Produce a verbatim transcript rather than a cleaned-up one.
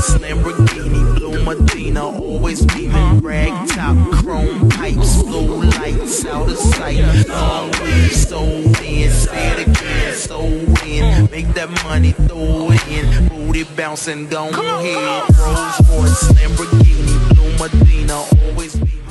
Sports, Lamborghini, Blue Medina, always beaming, rag top, chrome pipes, blue lights out of sight. Long weed, so in, say it again, so in, make that money, throw it in, booty bouncing, don't hit. Rolls Royce, Lamborghini, Blue Medina, always beaming.